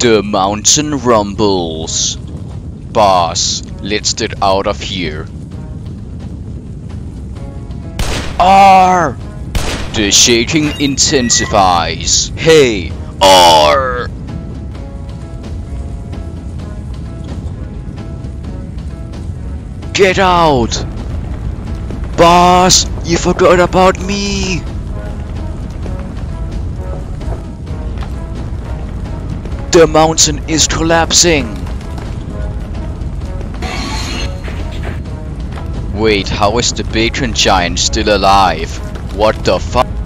The mountain rumbles. Boss, let's get out of here. Arr! The shaking intensifies. Hey! Arr! Get out! Boss, you forgot about me! The mountain is collapsing! Wait, how is the bacon giant still alive? What the fuck?